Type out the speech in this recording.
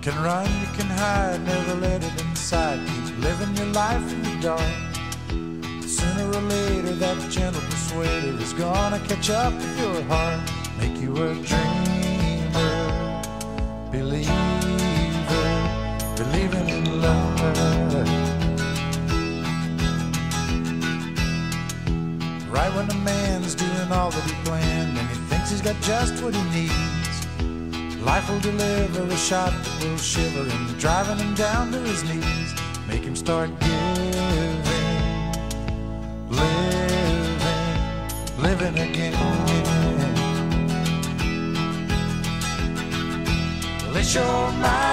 can run, you can hide, never let it inside. Keep living your life in the dark. Sooner or later that gentle persuader is gonna catch up with your heart. Make you a dreamer, believer, believing in love. Right when a man's doing all that he planned and he thinks he's got just what he needs, life will deliver a shot that will shiver him, driving him down to his knees. Make him start giving, living again. Well, it's your mind.